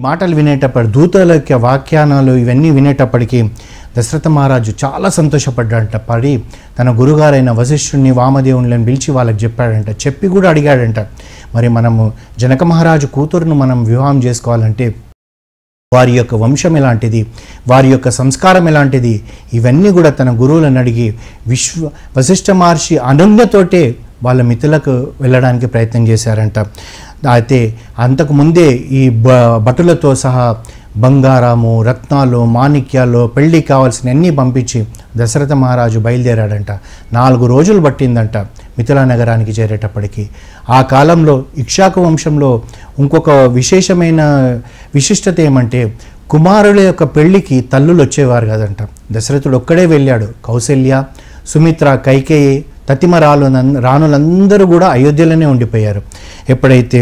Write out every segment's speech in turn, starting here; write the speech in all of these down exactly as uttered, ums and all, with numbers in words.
మాటలు వినేటప్పుడు దూతల యొక్క వాక్యానాలు ఇవన్నీ వినేటప్పటికీ దశరథ మహారాజు చాలా సంతోషపడ్డాడంట. పడి తన గురుగారైన వశిష్ఠుడిని వామదేవుని పిలిచి వాళ్ళకి చెప్పాడంట. చెప్పి కూడా అడిగాడంట, మరి మనము జనక మహారాజు కూతురును మనం వివాహం చేసుకోవాలంటే వారి యొక్క వంశం ఎలాంటిది, వారి యొక్క సంస్కారం ఎలాంటిది, ఇవన్నీ కూడా తన గురువులను అడిగి విశ్వ వశిష్ఠ మహర్షి అనుజ్ఞతోటే వాళ్ళ మిత్రులకు వెళ్ళడానికి ప్రయత్నం చేశారంట. అయితే అంతకుముందే ఈ బ భటులతో సహా బంగారము, రత్నాలు, మాణిక్యాలు, పెళ్లి కావాల్సిన అన్నీ పంపించి దశరథ మహారాజు బయలుదేరాడంట. నాలుగు రోజులు పట్టిందంట మిథిలా నగరానికి చేరేటప్పటికి. ఆ కాలంలో ఇక్ష్వాకు వంశంలో ఇంకొక విశేషమైన విశిష్టత ఏమంటే కుమారుల యొక్క పెళ్లికి తల్లులు వచ్చేవారు కదంట. దశరథుడు ఒక్కడే వెళ్ళాడు. కౌసల్య, సుమిత్ర, కైకేయి, తతిమ రాలు రాణులందరూ కూడా అయోధ్యలోనే ఉండిపోయారు. ఎప్పుడైతే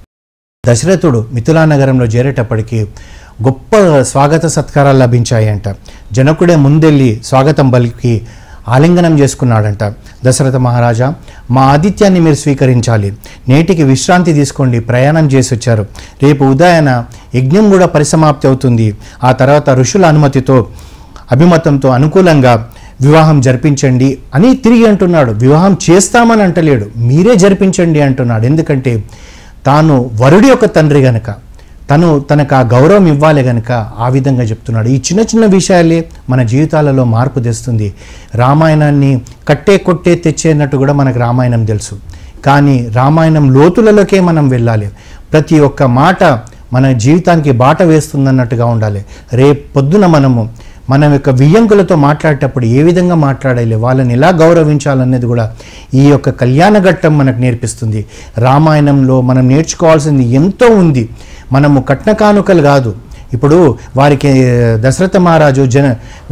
దశరథుడు మిథిలా నగరంలో చేరేటప్పటికి గొప్ప స్వాగత సత్కారాలు లభించాయంట. జనకుడే ముందెళ్ళి స్వాగతం పలికి ఆలింగనం చేసుకున్నాడంట. దశరథ మహారాజా, మా ఆతిథ్యాన్ని మీరు స్వీకరించాలి. నేటికి విశ్రాంతి తీసుకోండి, ప్రయాణం చేసి వచ్చారు. రేపు ఉదయాన యజ్ఞం కూడా పరిసమాప్తి అవుతుంది. ఆ తర్వాత ఋషుల అనుమతితో అభిమతంతో అనుకూలంగా వివాహం జరిపించండి అని తిరిగి అంటున్నాడు. వివాహం చేస్తామని అంటలేడు, మీరే జరిపించండి అంటున్నాడు. ఎందుకంటే తాను వరుడి యొక్క తండ్రి గనక, తను తనకు ఆ గౌరవం ఇవ్వాలి కనుక ఆ విధంగా చెప్తున్నాడు. ఈ చిన్న చిన్న విషయాలే మన జీవితాలలో మార్పు తెస్తుంది. రామాయణాన్ని కట్టే కొట్టే తెచ్చేనట్టు కూడా మనకు రామాయణం తెలుసు, కానీ రామాయణం లోతులలోకే మనం వెళ్ళాలి. ప్రతి ఒక్క మాట మన జీవితానికి బాట వేస్తుందన్నట్టుగా ఉండాలి. రేపు పొద్దున మనము మన యొక్క వియ్యంకులతో మాట్లాడేటప్పుడు ఏ విధంగా మాట్లాడాలి, వాళ్ళని ఎలా గౌరవించాలనేది కూడా ఈ యొక్క కళ్యాణ ఘట్టం మనకు నేర్పిస్తుంది. రామాయణంలో మనం నేర్చుకోవాల్సింది ఎంతో ఉంది. మనము కట్న కానుకలు కాదు. ఇప్పుడు వారికి దశరథ మహారాజు జన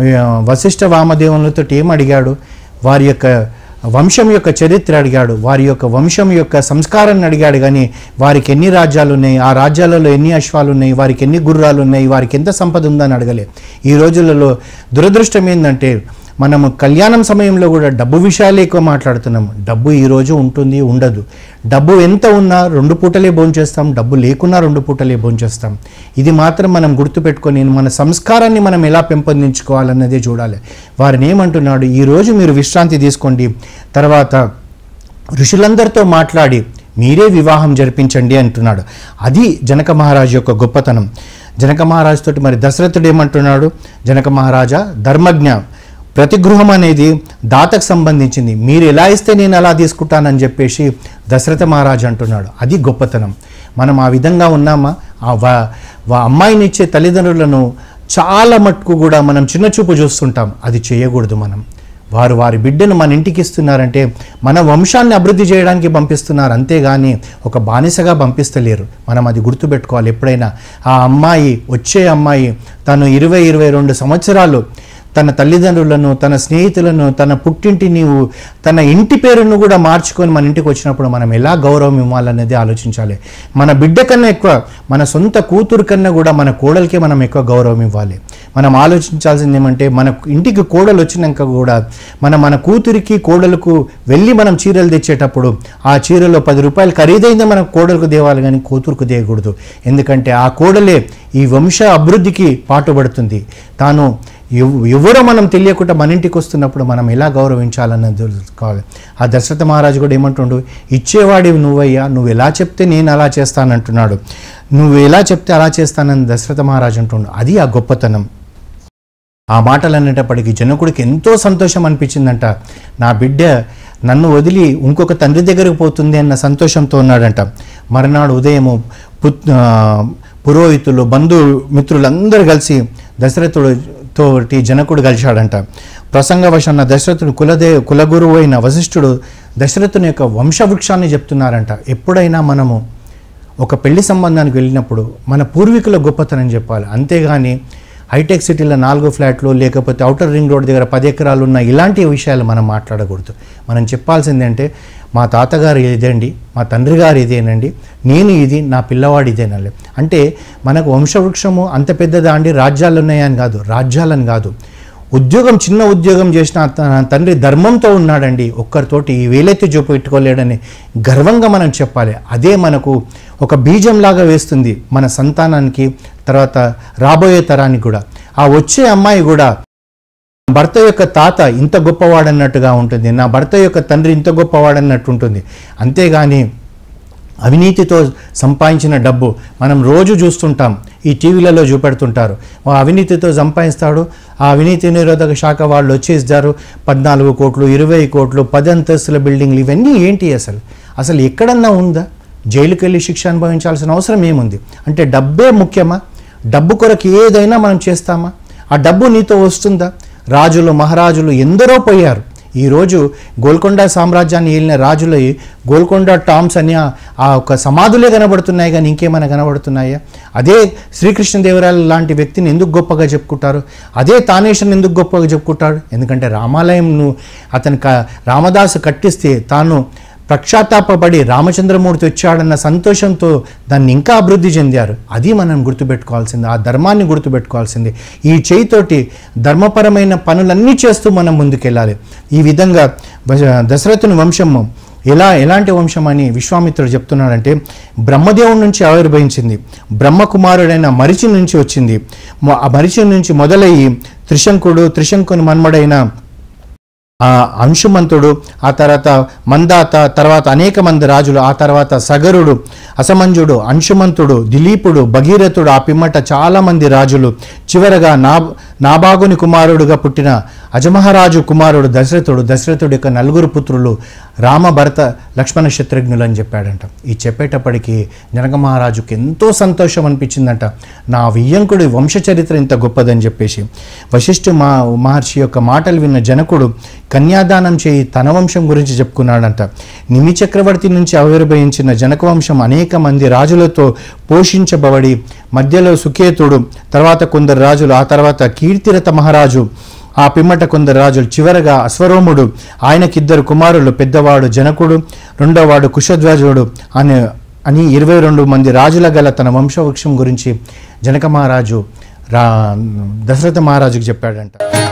వశిష్ఠ వామదేవులతో ఏం అడిగాడు? వారి యొక్క వంశం యొక్క చరిత్ర అడిగాడు, వారి యొక్క వంశం యొక్క సంస్కారాన్ని అడిగాడు. కానీ వారికి ఎన్ని రాజ్యాలు ఉన్నాయి, ఆ రాజ్యాలలో ఎన్ని అశ్వాలు ఉన్నాయి, వారికి ఎన్ని గుర్రాలు ఉన్నాయి, వారికి ఎంత సంపద ఉందని అడగలే. ఈ రోజులలో దురదృష్టం ఏంటంటే మనము కళ్యాణం సమయంలో కూడా డబ్బు విషయాలే ఎక్కువ మాట్లాడుతున్నాము. డబ్బు ఈరోజు ఉంటుంది, ఉండదు. డబ్బు ఎంత ఉన్నా రెండు పూటలే భోంచేస్తాం, డబ్బు లేకున్నా రెండు పూటలే భోంచేస్తాం. ఇది మాత్రం మనం గుర్తుపెట్టుకొని మన సంస్కారాన్ని మనం ఎలా పెంపొందించుకోవాలన్నదే చూడాలి. వారిని ఏమంటున్నాడు, ఈరోజు మీరు విశ్రాంతి తీసుకోండి, తర్వాత ఋషులందరితో మాట్లాడి మీరే వివాహం జరిపించండి అంటున్నాడు. అది జనక మహారాజు యొక్క గొప్పతనం. జనక మహారాజు తోటి మరి దశరథుడు ఏమంటున్నాడు, జనక మహారాజా ధర్మజ్ఞ, ప్రతి గృహం అనేది దాతకు సంబంధించింది, మీరు ఎలా ఇస్తే నేను అలా తీసుకుంటానని చెప్పేసి దశరథ మహారాజు అంటున్నాడు. అది గొప్పతనం. మనం ఆ విధంగా ఉన్నామా? ఆ అమ్మాయిని ఇచ్చే తల్లిదండ్రులను చాలా మట్టుకు కూడా మనం చిన్న చూపు చూస్తుంటాం. అది చేయకూడదు. మనం వారు వారి బిడ్డను మన ఇంటికి ఇస్తున్నారంటే మన వంశాన్ని అభివృద్ధి చేయడానికి పంపిస్తున్నారు, అంతేగాని ఒక బానిసగా పంపిస్తలేరు. మనం అది గుర్తుపెట్టుకోవాలి. ఎప్పుడైనా ఆ అమ్మాయి, వచ్చే అమ్మాయి తను ఇరవై ఇరవై రెండు సంవత్సరాలు తన తల్లిదండ్రులను, తన స్నేహితులను, తన పుట్టింటిని, తన ఇంటి పేరును కూడా మార్చుకొని మన ఇంటికి వచ్చినప్పుడు మనం ఎలా గౌరవం ఇవ్వాలనేది ఆలోచించాలి. మన బిడ్డ కన్నా ఎక్కువ, మన సొంత కూతురు కన్నా కూడా మన కోడలికే మనం ఎక్కువ గౌరవం ఇవ్వాలి. మనం ఆలోచించాల్సింది ఏమంటే, మన ఇంటికి కోడలు వచ్చినాక కూడా మనం మన కూతురికి కోడలకు వెళ్ళి మనం చీరలు తెచ్చేటప్పుడు ఆ చీరలో పది రూపాయలు ఖరీదైందే మనం కోడలకు దేవాలి, కానీ కూతురుకు దేయకూడదు. ఎందుకంటే ఆ కోడలే ఈ వంశ అభివృద్ధికి పాటుపడుతుంది. తాను ఎవరో మనం తెలియకుండా మన ఇంటికి వస్తున్నప్పుడు మనం ఎలా గౌరవించాలన్నది తెలుసుకోవాలి. ఆ దశరథ మహారాజు కూడా ఏమంటుండు, ఇచ్చేవాడివి నువ్వయ్యా, నువ్వు ఎలా చెప్తే నేను అలా చేస్తానంటున్నాడు. నువ్వు ఎలా చెప్తే అలా చేస్తానని దశరథ మహారాజు అంటుండు. అది ఆ గొప్పతనం. ఆ మాటలు అనేటప్పటికీ జనకుడికి ఎంతో సంతోషం అనిపించిందంట. నా బిడ్డ నన్ను వదిలి ఇంకొక తండ్రి దగ్గరకు పోతుంది అన్న సంతోషంతో ఉన్నాడంట. మరునాడు ఉదయము పుత్ పురోహితులు, బంధు మిత్రులందరూ కలిసి దశరథుడు తోటి జనకుడు కలిశాడంట. ప్రసంగవశాన దశరథుడు కులదే కులగురువు అయిన వశిష్ఠుడు దశరథుని యొక్క వంశవృక్షాన్ని చెప్తున్నారంట. ఎప్పుడైనా మనము ఒక పెళ్లి సంబంధానికి వెళ్ళినప్పుడు మన పూర్వీకుల గొప్పతనం చెప్పాలి, అంతేగాని హైటెక్ సిటీలో నాలుగు ఫ్లాట్లు లేకపోతే అవుటర్ రింగ్ రోడ్ దగ్గర పది ఎకరాలు ఉన్న ఇలాంటి విషయాలు మనం మాట్లాడకూడదు. మనం చెప్పాల్సింది అంటే మా తాతగారు ఇదేండి, మా తండ్రి గారు ఇదేనండి, నేను ఇది, నా పిల్లవాడు ఇదేనండి. అంటే మనకు వంశవృక్షము అంత పెద్దదా అండి, రాజ్యాలు ఉన్నాయని కాదు, రాజ్యాలని కాదు. ఉద్యోగం, చిన్న ఉద్యోగం చేసిన తన తండ్రి ధర్మంతో ఉన్నాడండి, ఒక్కరితోటి ఈ వేలెత్తి చూపెట్టుకోలేడని గర్వంగా మనం చెప్పాలి. అదే మనకు ఒక బీజంలాగా వేస్తుంది మన సంతానానికి, తర్వాత రాబోయే తరానికి కూడా. ఆ వచ్చే అమ్మాయి కూడా భర్త యొక్క తాత ఇంత గొప్పవాడన్నట్టుగా ఉంటుంది, నా భర్త యొక్క తండ్రి ఇంత గొప్పవాడన్నట్టు ఉంటుంది. అంతేగాని అవినీతితో సంపాదించిన డబ్బు మనం రోజు చూస్తుంటాం, ఈ టీవీలలో చూపెడుతుంటారు. అవినీతితో సంపాదిస్తాడు, ఆ అవినీతి నిరోధక శాఖ వాళ్ళు వచ్చేసారు, పద్నాలుగు కోట్లు ఇరవై కోట్లు పది అంతస్తుల బిల్డింగ్లు, ఇవన్నీ ఏంటి అసలు? అసలు ఎక్కడన్నా ఉందా? జైలుకి వెళ్ళి శిక్ష అనుభవించాల్సిన అవసరం ఏముంది? అంటే డబ్బే ముఖ్యమా? డబ్బు కొరకు ఏదైనా మనం చేస్తామా? ఆ డబ్బు నీతో వస్తుందా? రాజులు మహారాజులు ఎందరో పోయారు. ఈరోజు గోల్కొండ సామ్రాజ్యాన్ని ఏలిన రాజుల గోల్కొండ టామ్స్ అని ఆ ఒక సమాధులే కనబడుతున్నాయి, కానీ ఇంకేమైనా కనబడుతున్నాయా? అదే శ్రీకృష్ణదేవరాయలు లాంటి వ్యక్తిని ఎందుకు గొప్పగా చెప్పుకుంటారు? అదే తానేశ్వరం ఎందుకు గొప్పగా చెప్పుకుంటాడు? ఎందుకంటే రామాలయంను అతను క రామదాసు కట్టిస్తే తాను ప్రక్షాతాపడి రామచంద్రమూర్తి వచ్చాడన్న సంతోషంతో దాన్ని ఇంకా అభివృద్ధి చెందారు. అది మనం గుర్తుపెట్టుకోవాల్సింది, ఆ ధర్మాన్ని గుర్తుపెట్టుకోవాల్సింది. ఈ చేయితోటి ధర్మపరమైన పనులన్నీ చేస్తూ మనం ముందుకెళ్ళాలి. ఈ విధంగా దశరథుని వంశము ఎలా ఎలాంటి వంశం అని విశ్వామిత్రుడు చెప్తున్నాడంటే, బ్రహ్మదేవుడి నుంచి ఆవిర్భవించింది, బ్రహ్మకుమారుడైన మరిచి నుంచి వచ్చింది. ఆ మరిచి నుంచి మొదలయ్యి త్రిశంకుడు, త్రిశంకుని మన్మడైన అంశుమంతుడు, ఆ తర్వాత మందాత, తర్వాత అనేక మంది రాజులు, ఆ తర్వాత సగరుడు, అసమంజుడు, అంశుమంతుడు, దిలీపుడు, భగీరథుడు, ఆ పిమ్మట చాలామంది రాజులు, చివరగా నా నాబాగుని కుమారుడుగా పుట్టిన అజమహారాజు కుమారుడు దశరథుడు. దశరథుడి యొక్క నలుగురు పుత్రులు రామ, భరత, లక్ష్మణ, శత్రుఘ్నులు అని చెప్పాడంట. ఈ చెప్పేటప్పటికి జనక మహారాజుకి ఎంతో సంతోషం అనిపించిందంట. నా వియ్యంకుడి వంశచరిత్ర ఇంత గొప్పదని చెప్పేసి. వశిష్ఠు మా మహర్షి యొక్క మాటలు విన్న జనకుడు కన్యాదానం చేయి తన వంశం గురించి చెప్పుకున్నాడంట. నిమి చక్రవర్తి నుంచి ఆవిర్భవించిన జనక వంశం అనేక మంది రాజులతో పోషించబడి, మధ్యలో సుకేతుడు, తర్వాత కొందరు రాజులు, ఆ తర్వాత కీర్తిరథ మహారాజు, ఆ పిమ్మట కొందరు రాజులు, చివరగా అశ్వరోముడు, ఆయనకిద్దరు కుమారులు, పెద్దవాడు జనకుడు, రెండోవాడు కుశధ్వజుడు అని అని ఇరవై రెండు మంది రాజుల గల తన వంశవృక్షం గురించి జనక మహారాజు రా దశరథ మహారాజుకు చెప్పాడంట.